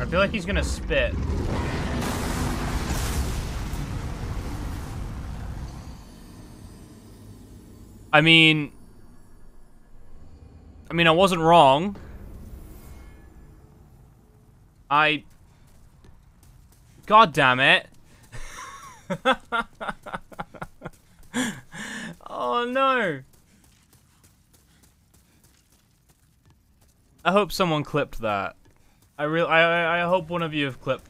feel like he's gonna spit. I mean, I wasn't wrong. God damn it. Oh no. I hope someone clipped that. I hope one of you have clipped